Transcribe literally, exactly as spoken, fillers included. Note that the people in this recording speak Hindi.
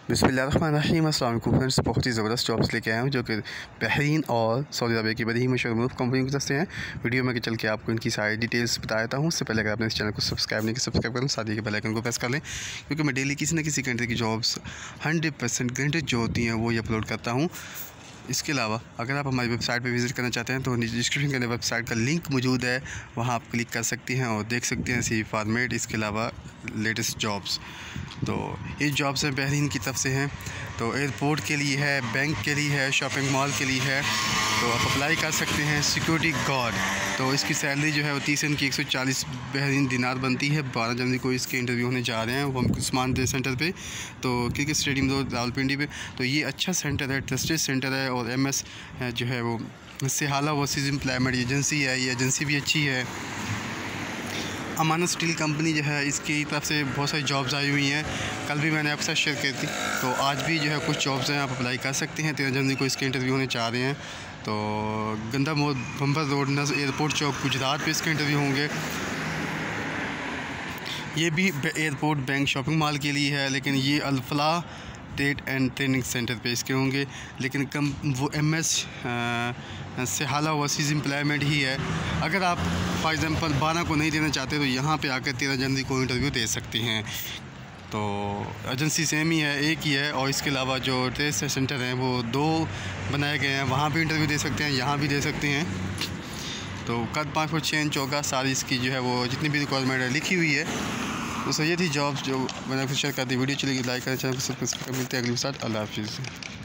बिस्मिल्लाहिर्रहमानिर्रहीम। अस्सलाम वालेकुम फ्रेंड्स, बहुत ही ज़बरदस्त जॉब्स लेके आया हूँ जो कि बहरीन और सऊदी अरबिया की बड़ी ही मशहूर मुल्क कंपनी की तरफ से हैं। वीडियो में चल के आपको इनकी सारी डिटेल्स बता देता हूँ। उससे पहले अगर आपने इस चैनल को सब्सक्राइब नहीं किया सब्सक्राइब करें, साथ ही के बेल आइकन को प्रेस कर लें, क्योंकि मैं डेली किसी न किसी कंट्री की जॉब्स हंड्रेड परसेंट गारंटेड जो होती हैं वो ये अपलोड करता हूँ। इसके अलावा अगर आप हमारी वेबसाइट पर विज़िट करना चाहते हैं तो डिस्क्रिप्शन के अंदर वेबसाइट का लिंक मौजूद है, वहाँ आप क्लिक कर सकते हैं और देख सकते हैं सी फॉर्मेट, इसके अलावा लेटेस्ट जॉब्स। तो ये जॉब्स हैं बहरीन की तरफ से हैं, तो एयरपोर्ट के लिए है, बैंक के लिए है, शॉपिंग मॉल के लिए है, तो आप अप्लाई कर सकते हैं। सिक्योरिटी गार्ड, तो इसकी सैलरी जो है वो तीस दिन की एक सौ चालीस बहरीन दिनार बनती है। बारह जनवरी को इसके इंटरव्यू होने जा रहे हैं वो उस्मान सेंटर पे, तो क्रिकेट स्टेडियम दो रावलपिंडी पे। तो ये अच्छा सेंटर है, ट्रस्टेड सेंटर है, और एम एस जो है वो सिहाला ओवरसीज़ एम्प्लॉयमेंट एजेंसी है, ये एजेंसी भी अच्छी है। अमानत स्टील कंपनी जो है इसकी तरफ से बहुत सारी जॉब्स आई हुई हैं, कल भी मैंने आपके साथ शेयर की थी, तो आज भी जो है कुछ जॉब्स हैं, आप अप्लाई कर सकते हैं। तेरह जनवरी को इसके इंटरव्यू होने चाह रहे हैं। तो गंदा मोड़ बम्बर रोड नज़ एयरपोर्ट चौक गुजरात पे इसके इंटरव्यू होंगे। ये भी एयरपोर्ट बैंक शॉपिंग मॉल के लिए है, लेकिन ये Alfala trade and training centre पे इसके होंगे, लेकिन कम वो एम एस से हाला ओवरसीज़ एम्प्लॉयमेंट ही है। अगर आप फॉर एग्ज़ाम्पल बारह को नहीं देना चाहते तो यहाँ पे आकर तेरह जनवरी को इंटरव्यू दे सकते हैं। तो एजेंसी सेम ही है, एक ही है, और इसके अलावा जो टेस्ट सेंटर हैं वो दो बनाए गए हैं, वहाँ भी इंटरव्यू दे सकते हैं, यहाँ भी दे सकते हैं। तो कद पाँच फुट छः इंच चौका सारी इसकी जो है वो जितनी भी रिक्वायरमेंट है लिखी हुई है। तो सही थी जॉब्स जो मैंने आपको शेयर कर दी। वीडियो चलेगी लाइक करें, चैनल को सब्सक्राइब। मिलते हैं अगली साथ। अल्लाह हाफिज़।